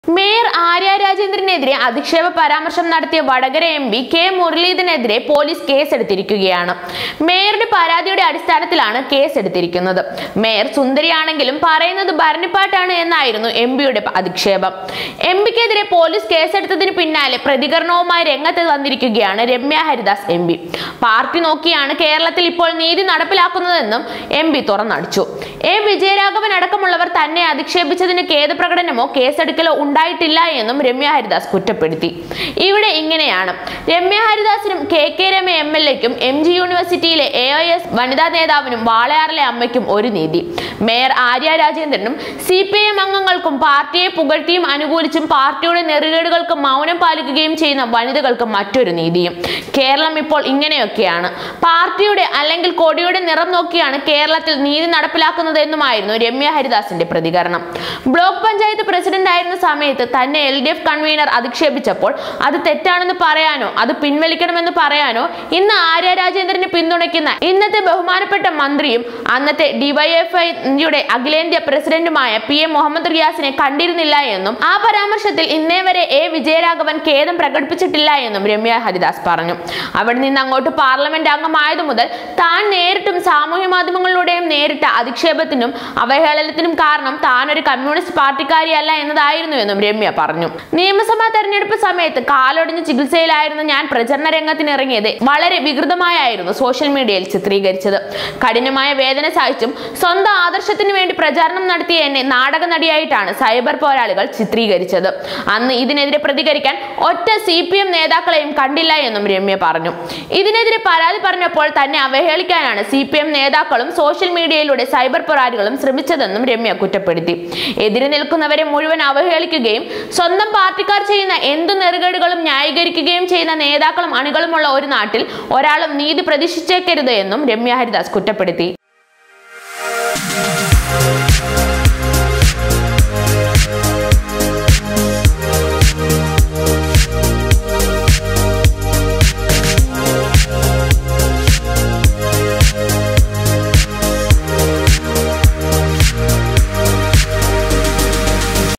Mayor Arya രാജേന്ദ്രനെതിരെ അധിക്ഷേപ പരാമർശം നടത്തിയ വടകര എംപി കെ മുരളീധരനെതിരെ പോലീസ് കേസെടുത്തിരിക്കുകയാണ്. മേയറുടെ പരാതിയുടെ അടിസ്ഥാനത്തിലാണ് കേസെടുത്തിരിക്കുന്നത്. മേയർ സുന്ദരിയാണെങ്കിലും പറയുന്നത് ഭരണിപ്പാട്ടാണ് എന്നായിരുന്നു എംപിയുടെ അധിക്ഷേപം. എംപിക്കെതിരെ പോലീസ് കേസെടുത്തതിന് പിന്നാലെ പ്രതികരണവുമായി രംഗത്ത് വന്നിരിക്കുകയാണ് രമ്യ ഹരിദാസ് എംപി. പാർട്ടി നോക്കിയാണ് കേരളത്തിൽ ഇപ്പോൾ നീതി നടപ്പിലാക്കുന്നതെന്നും എംപി തുറന്നടിച്ചു. വിജയരാഘവൻ അടക്കമുള്ളവർ തന്നെ അധിക്ഷേപിച്ചതിന് ഖേദപ്രകടനമോ കേസെടുക്കലോ ഉണ്ടായിട്ടില്ല എന്നും രമ്യ ഹരിദാസ് കുറ്റപ്പെടുത്തി. ഇവിടെ ഇങ്ങനെയാണ്: രമ്യ ഹരിദാസിനും കെ രമ MLAക്കും MG യൂണിവേഴ്സിറ്റിയിലെ AOS വനിതാ നേതാവിനും വാളയാറിലെ അമ്മയ്ക്കും ഒരു നീതി. മേയർ ആര്യ രാജേന്ദ്രനും CPIM അംഗങ്ങൾക്കും പാർട്ടിയെ പുകഴ്ത്തിയും അനുകൂലിച്ചും പാർട്ടിയുടെ നെറുകേടുകൾക്ക് മൗനം പാലിക്കുകയും ചെയ്യുന്ന വനിതകൾക്ക് മറ്റൊരു നീതിയും. കേരളം ഇപ്പോൾ ഇങ്ങനെയൊക്കെയാണ്. പാർട്ടിയുടെ അല്ലെങ്കിൽ കൊടിയുടെ നിറം നോക്കിയാണ് കേരളത്തിൽ നീതി നടപ്പിലാക്കുന്നതെന്നുമായിരുന്നു രമ്യ ഹരിദാസിന്റെ പ്രതികരണം. ബ്ലോക്ക് പഞ്ചായത്ത് പ്രസിഡന്റ് ആയിരുന്ന സമയത്ത് തന്നെ LDF കൺവീനർ അധിക്ഷേപിച്ചപ്പോൾ അത് തെറ്റാണെന്ന് പറയാനോ അത് പിൻവലിക്കണമെന്ന് പറയാനോ ഇന്ന് ആര്യ രാജേന്ദ്രനെ പിന്തുണയ്ക്കുന്ന ഇന്നത്തെ ബഹുമാനപ്പെട്ട മന്ത്രിയും അന്നത്തെ DYFIയുടെ അഖിലേന്ത്യാ പ്രസിഡന്റുമായ PM മുഹമ്മദ് റിയാസിനെ കണ്ടിരുന്നില്ല എന്നും ആ പരാമർശത്തിൽ ഇന്നേ വരെ വിജയരാഘവൻ ഖേദം പ്രകടിപ്പിച്ചിട്ടില്ല എന്നും രമ്യ ഹരിദാസ് പറഞ്ഞു. അവിടെ നിന്ന് അങ്ങോട്ട് പാർലമെന്റ് അംഗമായതു മുതൽ താൻ നേരിട്ടും സാമൂഹ്യ മാധ്യമങ്ങളിലൂടെയും നേരിട്ട അധിക്ഷേപത്തിനും അവഹേളനത്തിനും കാരണം താൻ ഒരു കമ്മ്യൂണിസ്റ്റ് പാർട്ടിക്കാരിയല്ല എന്നതായിരുന്നു എന്നും രമ്യ പറഞ്ഞു. നിയമസഭാ തെരഞ്ഞെടുപ്പ് സമയത്ത് കാലൊടിഞ്ഞ് ചികിത്സയിലായിരുന്ന ഞാൻ പ്രചരണ രംഗത്തിനിറങ്ങിയത് വളരെ വികൃതമായായിരുന്നു സോഷ്യൽ മീഡിയയിൽ ചിത്രീകരിച്ചത്. കഠിനമായ വേദന സഹിച്ചും സ്വന്തം ആദർശത്തിന് വേണ്ടി പ്രചാരണം നടത്തിയ എന്നെ നാടക നടിയായിട്ടാണ് സൈബർ പോരാളികൾ ചിത്രീകരിച്ചത്. അന്ന് ഇതിനെതിരെ പ്രതികരിക്കാൻ ഒറ്റ CPM നേതാക്കളെയും കണ്ടില്ല എന്നും രമ്യ പറഞ്ഞു. ഇതിനെതിരെ പരാതി പറഞ്ഞപ്പോൾ തന്നെ അവഹേളിക്കാനാണ് CPM നേതാക്കളും സോഷ്യൽ മീഡിയയിലൂടെ സൈബർ പോരാളികളും ശ്രമിച്ചതെന്നും രമ്യ കുറ്റപ്പെടുത്തി. എതിരെ നിൽക്കുന്നവരെ മുഴുവൻ അവഹേളിക്കുകയും സ്വന്തം പാർട്ടിക്കാർ ചെയ്യുന്ന എന്തു നെറുകേടുകളും ന്യായീകരിക്കുകയും ചെയ്യുന്ന നേതാക്കളും അണികളുമുള്ള ഒരു നാട്ടിൽ ഒരാളും നീതി പ്രതീക്ഷിച്ചേക്കരുത് എന്നും രമ്യ ഹരിദാസ് കുറ്റപ്പെടുത്തി.